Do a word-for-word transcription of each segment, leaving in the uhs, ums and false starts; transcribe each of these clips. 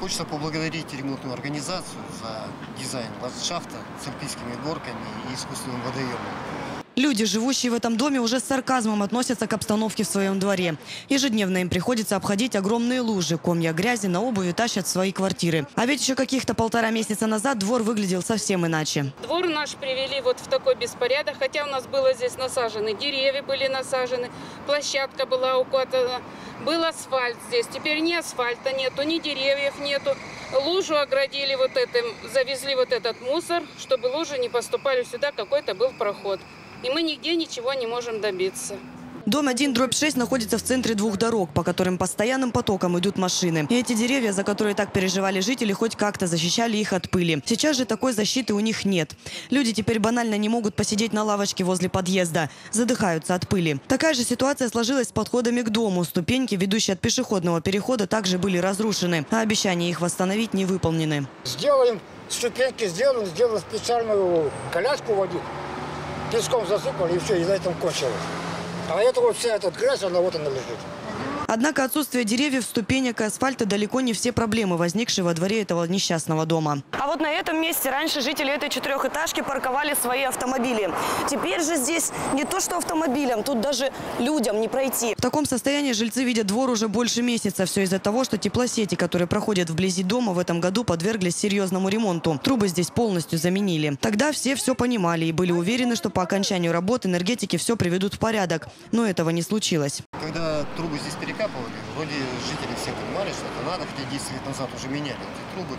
Хочется поблагодарить ремонтную организацию за дизайн ландшафта с альпийскими горками и искусственным водоемом. Люди, живущие в этом доме, уже с сарказмом относятся к обстановке в своем дворе. Ежедневно им приходится обходить огромные лужи. Комья грязи на обуви тащат в свои квартиры. А ведь еще каких-то полтора месяца назад двор выглядел совсем иначе. Двор наш привели вот в такой беспорядок. Хотя у нас было здесь насажены, деревья были насажены, площадка была укатана, был асфальт здесь. Теперь ни асфальта нету, ни деревьев нету. Лужу оградили вот этим, завезли вот этот мусор, чтобы лужи не поступали сюда, какой-то был проход. И мы нигде ничего не можем добиться. Дом один дробь шесть находится в центре двух дорог, по которым постоянным потоком идут машины. И эти деревья, за которые так переживали жители, хоть как-то защищали их от пыли. Сейчас же такой защиты у них нет. Люди теперь банально не могут посидеть на лавочке возле подъезда. Задыхаются от пыли. Такая же ситуация сложилась с подходами к дому. Ступеньки, ведущие от пешеходного перехода, также были разрушены. А обещания их восстановить не выполнены. Сделаем ступеньки, сделаем, сделаем специальную коляску водить. Песком засыпали, и все, и на этом кончилось. А это вот вся эта грязь, она вот она лежит. Однако отсутствие деревьев, ступенек и асфальта далеко не все проблемы, возникшие во дворе этого несчастного дома. А вот на этом месте раньше жители этой четырехэтажки парковали свои автомобили. Теперь же здесь не то что автомобилям, тут даже людям не пройти. В таком состоянии жильцы видят двор уже больше месяца. Все из-за того, что теплосети, которые проходят вблизи дома, в этом году подверглись серьезному ремонту. Трубы здесь полностью заменили. Тогда все все понимали и были уверены, что по окончанию работы энергетики все приведут в порядок. Но этого не случилось. Когда трубы здесь перекапывали, вроде жители все понимали, что это надо, хотя десять лет назад уже меняли эти трубы.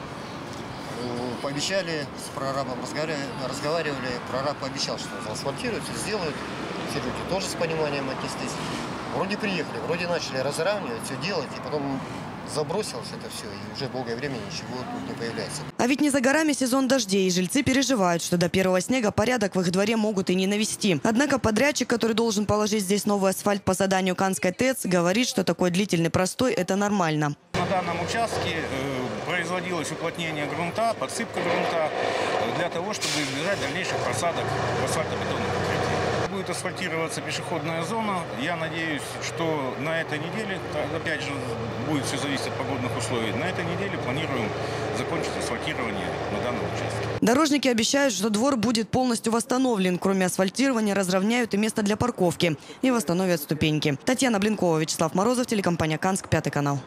Пообещали, с прорабом разговаривали, прораб пообещал, что заасфальтируют, сделают. Все люди тоже с пониманием отнеслись. Вроде приехали, вроде начали разравнивать, все делать, и потом забросилось это все, и уже долгое время ничего тут не появляется. А ведь не за горами сезон дождей, и жильцы переживают, что до первого снега порядок в их дворе могут и не навести. Однако подрядчик, который должен положить здесь новый асфальт по заданию Канской ТЭЦ, говорит, что такой длительный простой – это нормально. На данном участке э, производилось уплотнение грунта, подсыпка грунта для того, чтобы избежать дальнейших просадок в асфальтобетонном покрытии. Будет асфальтироваться пешеходная зона. Я надеюсь, что на этой неделе, опять же, будет все зависеть от погодных условий, на этой неделе планируем закончить асфальтирование на данном участке. Дорожники обещают, что двор будет полностью восстановлен. Кроме асфальтирования, разровняют и место для парковки и восстановят ступеньки. Татьяна Блинкова, Вячеслав Морозов, телекомпания «Канск», Пятый канал.